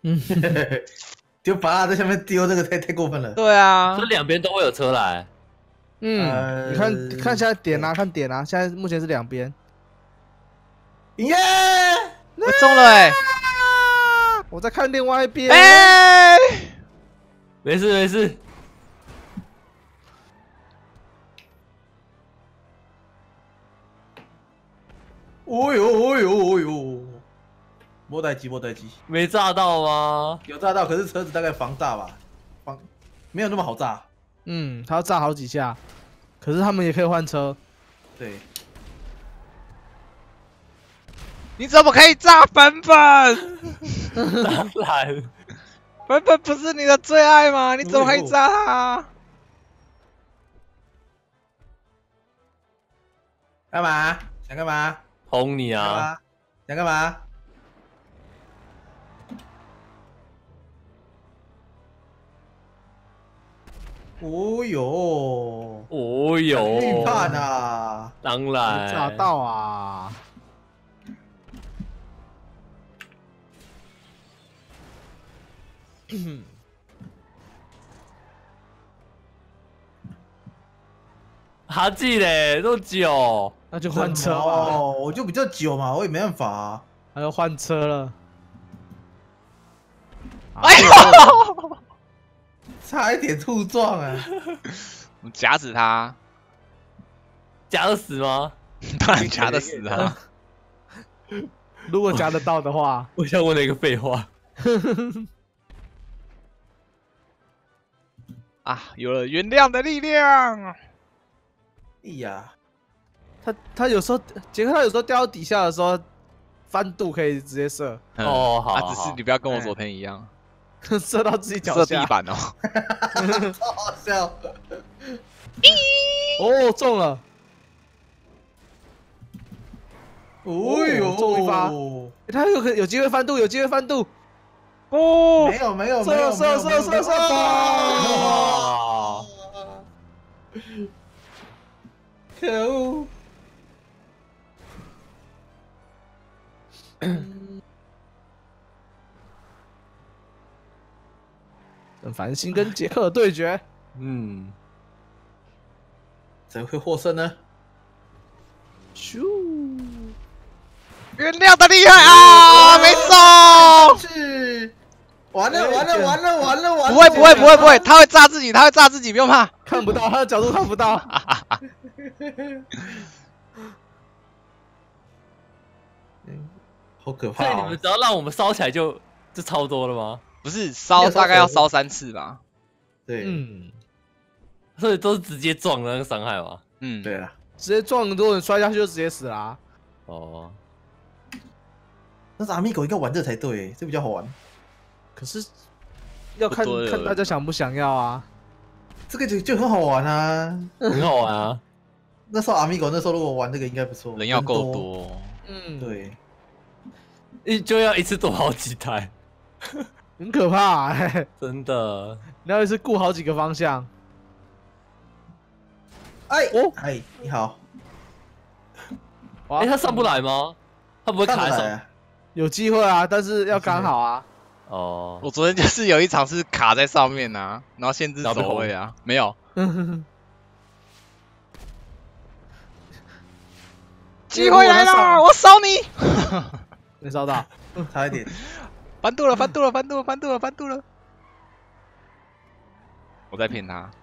就把它在下面丢，这个太过分了。 对啊这，两边都会有车来。 你看现在点啊，看点啊，现在目前是两边。 耶！ 我中了哎！ 我在看另外一边。 哎， 没事没事。 哦呦哦呦哦呦！没代机，没代机， 没炸到吗？ 有炸到，可是车子大概防炸吧，没有那么好炸。 他要炸好几下，可是他们也可以换车。 对， 你怎么可以炸粉粉？ 当然， 粉粉不是你的最爱吗？你怎么可以炸他？ 干嘛？想干嘛？ 轰你啊！ 干嘛？想干嘛？哦呦！ 哦哟， 预判啊！ 当炸然， 到啊！ 哈记嘞，都久。 那就换车吧。 哦，我就比较久嘛，我也没办法啊。 他要换车了。 哎呦！ 差一点触撞啊！ 我夹死他， 夹得死吗？ 当然夹得死啊！ 如果夹得到的话， 我想问了一个废话。 啊，有了原谅的力量。 哎呀， 他有时候杰克他有时候掉到底下的时候，翻度可以直接射， 哦，好， 只是你不要跟我昨天一样， 射到自己脚下。 射地板哦。 超好笑！ 哦，中了！ 哦呦， 中一发他有机会翻度，有机会翻度。 哦， 没有没有没射有射射射射！ 哇！ 可恶！ 郑繁星跟杰克的对决， 嗯， 谁会获胜呢？ 咻！ 原谅的厉害啊，没中。 是，完了完了完了完了完了！ 不会不会不会不会，他会炸自己，他会炸自己，不用怕。 看不到他的角度，看不到。 好可怕所以你们哦！ 只要让我们烧起来就超多了吗？ 不是烧大概要烧3次吧？ 对， 所以都是直接撞的那个伤害吗？ 嗯， 对了， 直接撞，如果你摔下去就直接死啦。 哦， 但是阿密狗应该玩这才对，这比较好玩。 可是要看不多了看大家想不想要啊。 这个就很好玩啊！ 很好玩啊。 那时候阿密狗那时候如果玩这个应该不错， 人要够多。 对， 就要一次做好几台， 很可怕真的。 你要一次顾好几个方向。 哎，你好， 他上不来吗？他不会卡在上？ 有机会啊，但是要刚好啊。 哦， 我昨天就是有一场是卡在上面啊，然后限制走位啊，没有。机会来了，我烧你！ 没烧到， 差一点。 翻肚了，翻肚了，翻肚了，翻肚了，翻肚了！我在骗他。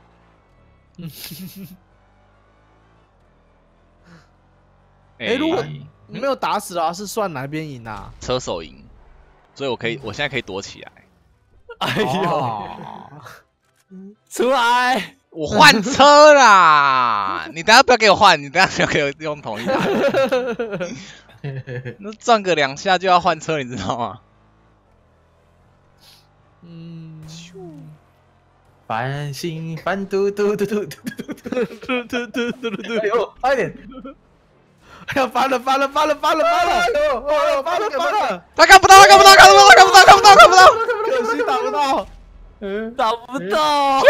如果你没有打死啊，是算哪边赢啊？ 车手赢，所以我现在可以躲起来。 哎呦，出来！ 我换车啦！你等下不要给我换，你等下不要给我用同一台。那转个2下就要换车，你知道吗？ 繁星翻嘟嘟嘟嘟嘟嘟嘟嘟嘟嘟嘟！哎呦，快点！ 哎呀，翻了！哎呦，翻了！ 他看不到！ 可惜打不到。 打不到，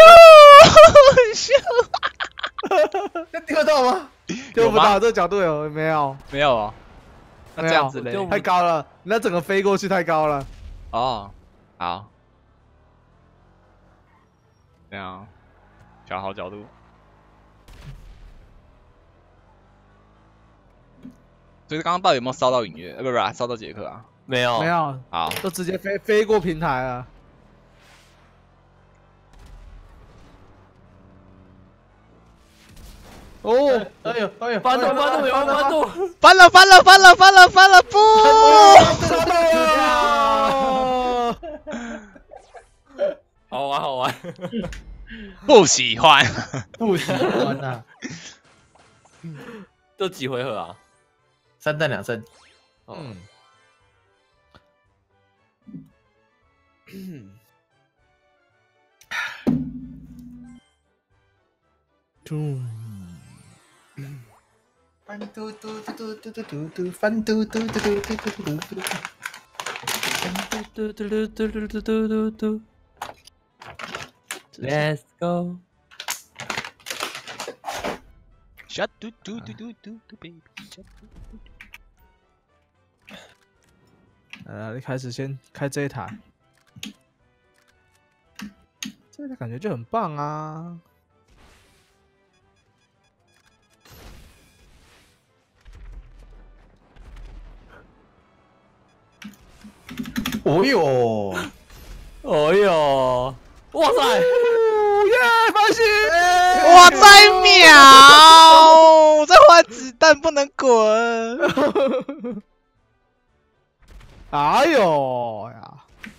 这丢得到吗？ 丢不到，这个角度有没有？ 没有哦，那这样子嘞， 太高了，你那整个飞过去太高了。 哦， 好，这样调好角度。所以刚刚到底有没有烧到影月？不是，烧到杰克啊？ 没有没有， 好， 都直接飞过平台了。哦， 哎呦哎呦， 翻肚，翻肚，有人翻肚， 翻了，不！ 好玩，好玩。 不喜欢。 不喜欢呐。 都几回合啊 ？3战2胜。 嗯。 翻嘟嘟嘟嘟嘟嘟嘟嘟，翻嘟嘟嘟嘟嘟嘟嘟嘟。 嘟嘟嘟嘟嘟嘟嘟嘟嘟 ，Let's go。 Shut 嘟嘟嘟嘟嘟嘟 baby。 一开始先开这一台，这台感觉就很棒啊。 哦呦， 哦哟，哇塞！ 耶，发现！ 我在秒，我在换子弹，不能滚。 哎呦呀！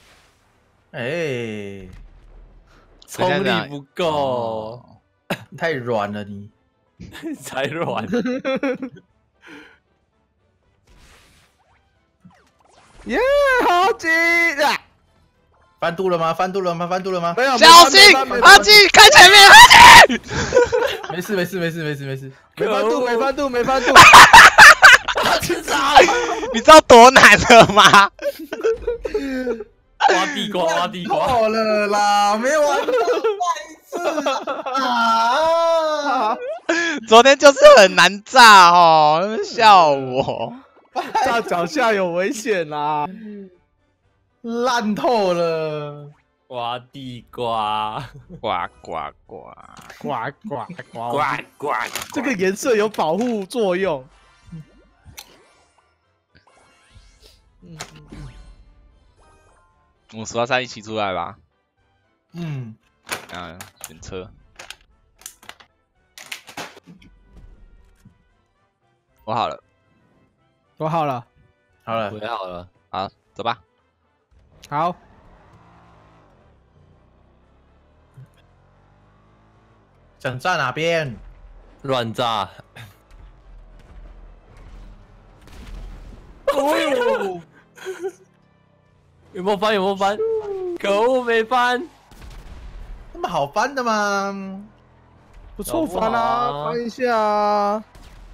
哎， 冲力不够， 太软了你， 才软。 耶，好紧啊！ 翻肚了吗？翻肚了吗？翻肚了吗？ 没有， 小心，阿基，看前面，阿基。 没事没事没事没事没事， 没翻肚，没翻肚，没翻肚。 你知道多难了吗？ 挖地瓜，挖地瓜。 好了啦，没玩到再一次啊！ 昨天就是很难炸哦，笑我。 炸脚下有危险啦！ 烂透了。 挖地瓜， 呱呱呱呱呱呱呱呱， 这个颜色有保护作用。 我们10到3一起出来吧。 嗯， 选车。我好了， 我好了， 好了， 回好了， 好，走吧。 好， 想炸哪边？ 乱炸。 哦， 有没有翻？有没有翻？可恶，没翻。 那么好翻的吗？ 不错，翻搞不好啊， 啊翻一下啊，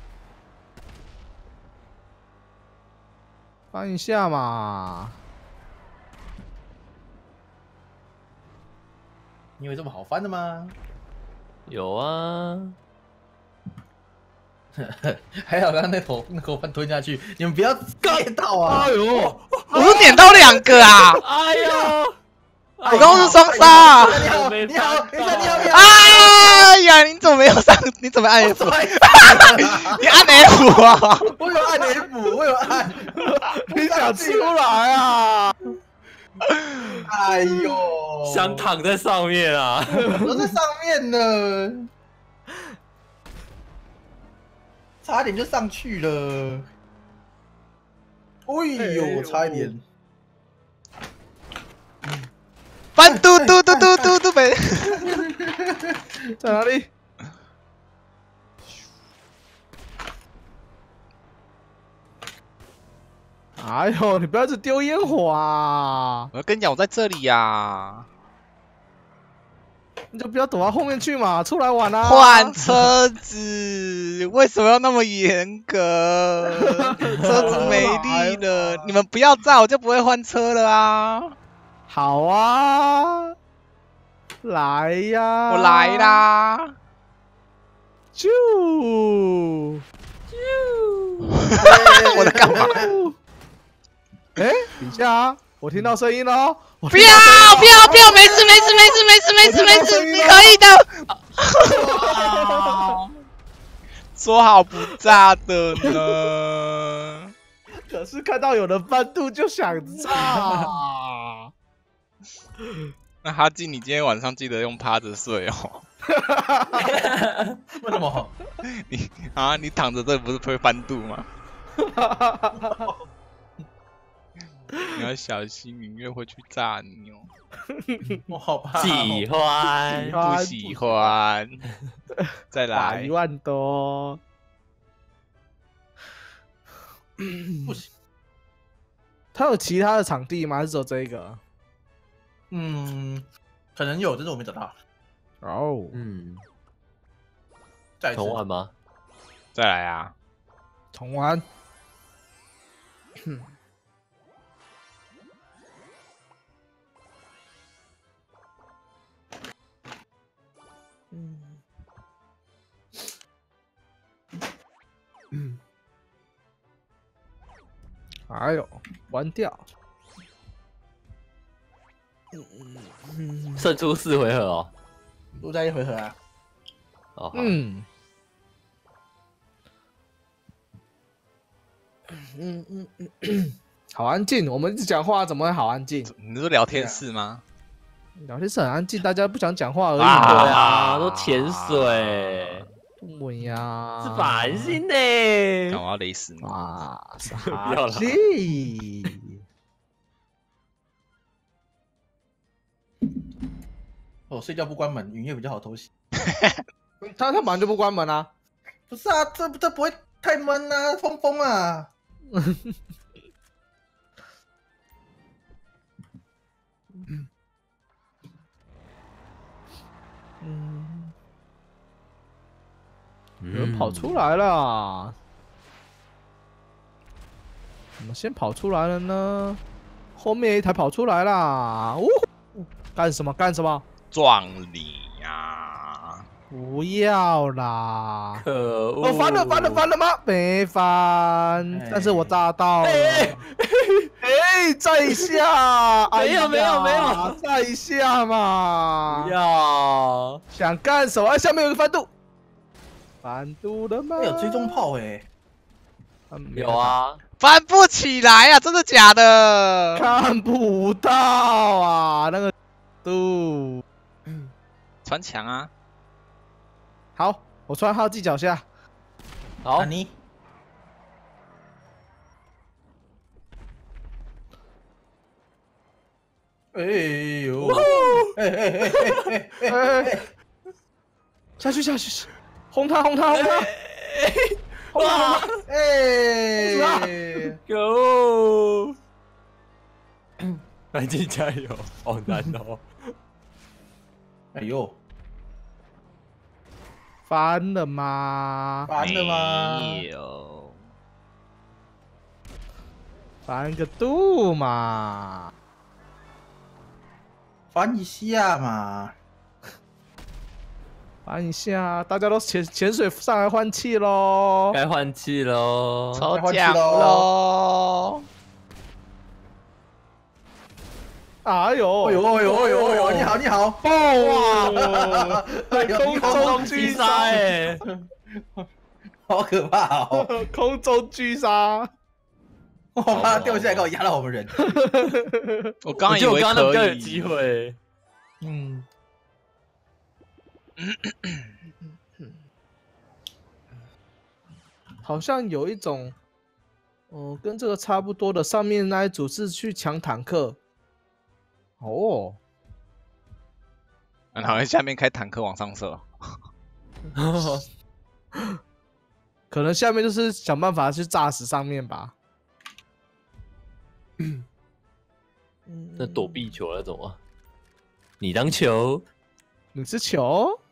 翻一下嘛。 你以为这么好翻的吗？ 有啊， 还好刚刚那口饭吞下去，你们不要盖到啊！ 哎呦， 我是点到2个啊！ 哎呦， 我刚刚是双杀。 你好，你好，你好， 哎呀，你怎么没有上？你怎么按 F？你按 F 啊！ 我有按 F，我有按， 你想出来啊？ 哎呦， 想躺在上面啊！ 我在上面呢，差点就上去了。哎呦，差一点。 翻嘟嘟嘟嘟嘟嘟呗。 在哪里？哎呦，你不要一直丢烟火啊！ 我要跟你讲，我在这里呀。 你就不要躲到后面去嘛，出来玩啊！ 换车子，为什么要那么严格？车子没力了，你们不要炸，我就不会换车了啊！ 好啊，来呀！ 我来啦！ 啾！ 我在干嘛？ 哎，等一下啊！ 我听到声音喽！ 不要，没事，你可以的。说好不炸的呢。 可是看到有人翻肚就想炸。 那哈基，你今天晚上记得用趴着睡哦。 为什么？ 你躺着这不是会翻肚吗？你要小心，音乐会去炸你哦。 我好怕。 喜欢， 不喜欢。再来 1万多。 不行。 他有其他的场地吗？还是只有这一个？ 可能有，但是我没找到。 哦， 再重玩吗？ 再来啊！ 重玩。哎呦，关掉。 胜出4回合哦。 录在1回合啊。 哦， 好安静，我们一直讲话，怎么会好安静？ 你是聊天室吗？ 聊天室很安静，大家不想讲话而已。 对啊，都潜水。 对呀， 是烦心呢。 我要勒死你！ 哇， 不要了。 睡觉不关门，云夜比较好偷袭。 他本来就不关门啊。 不是啊，这不会太闷啊，风啊。 有人跑出来了，怎么先跑出来了呢？后面一台跑出来啦！干什么？ 撞你呀！ 不要啦！ 可恶！ 我翻了吗？没翻，但是我炸到了。在下， 没有， 在下嘛！ 要想干什么？下面有个翻肚。翻肚了吗？ 有追踪炮有啊， 翻不起来啊！真的假的？ 看不到啊，那个肚。 穿墙啊！ 好，我穿号记脚下。 好， 你。哎呦！ 下去！轰他！哇！ 可恶！南京加油！好难哦！ 哎呦！ 翻了吗？ 没有。 翻个肚嘛！ 翻一下嘛！ 翻一下，大家都潜水上来换气喽！ 该换气喽！ 抽奖喽！ 哎呦！ 你好！ 爆啊！空中狙杀哎！ 好可怕哦！ 空中狙杀！ 我怕他掉下来给我压到我们人。 我刚以为可以， 有机会。 好像有一种，跟这个差不多的，上面那一组是去抢坦克。哦， 然后下面开坦克往上射。 可能下面就是想办法去炸死上面吧。 那躲避球那种啊？你当球， 你是球？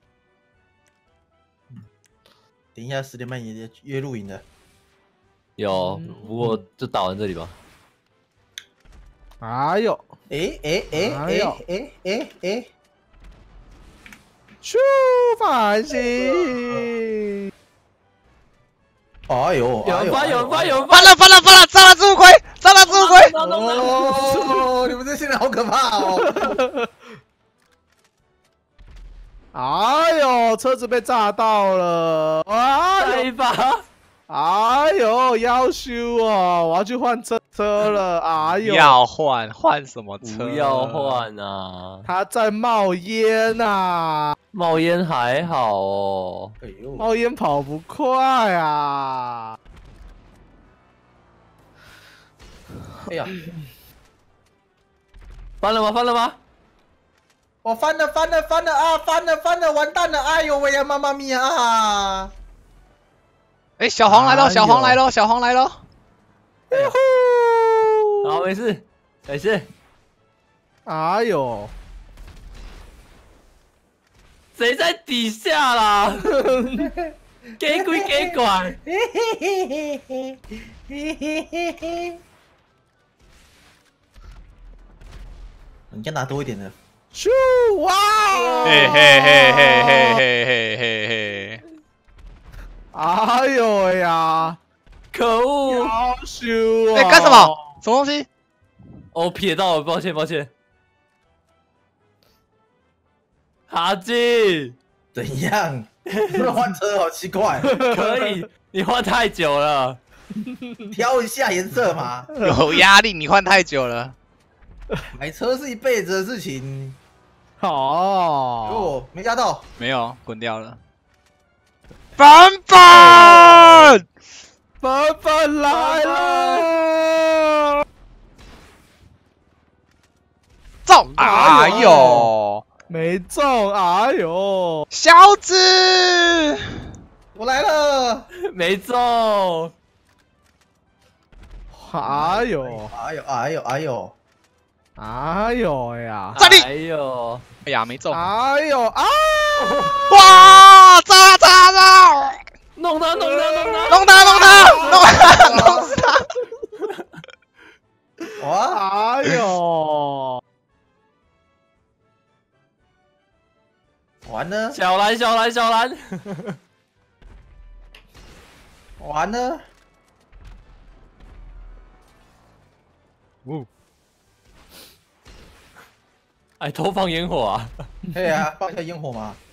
等一下10点半也约录影的。 有，不过就打完这里吧。 哎呦！咻！反击！ 哎呦！ 有人翻！ 翻了！炸了这么快！ 炸弹置物柜。 哦，你们这些人好可怕哦！ 哎呦，车子被炸到了！ 再一把， 哎呦，要修哦，我要去换车了！哎呦， 要换什么车？ 不要换啊！ 它在冒烟呐、 冒烟还好哦。 哎呦， 冒烟跑不快啊！ 哎呀， 翻了吗？翻了吗？ 我翻了啊！翻了，完蛋了！哎呦喂呀，妈妈咪呀啊！ 哎，小黄来了， 哎呦小黄来了，小黄来了。 好，没事，没事。 哎呦， 谁在底下啦？给鬼给拐！ 你应该拿多一点的。 咻哇！ 嘿嘿嘿嘿嘿嘿嘿嘿嘿。 哎呦呀， 可恶！ 要修啊！ 哎，干什么？什么东西？ 哦，瞥到了，抱歉抱歉。哈基， 怎样？不能换车，好奇怪。 可以，你换太久了。 挑一下颜色嘛。 有压力，你换太久了。 买车是一辈子的事情。 哦， 哦，没压到。 没有，滚掉了。版本， 粉粉来了！ 中！哎呦， 没中！哎呦， 小子， 我来了。 没中。 哎呦， 哎呦，哎呦，哎呦！ 哎呦呀！ 站立哎呦， 哎呀，没中！ 哎呦啊！ 哇，炸炸炸！ 弄他弄他弄他！ 弄他，弄他，弄他，弄死他！ 哇！ 哎呦！ 完了， 小蓝小蓝小蓝！ 完了！ 哎，偷放烟火啊！ 对啊，放一下烟火嘛。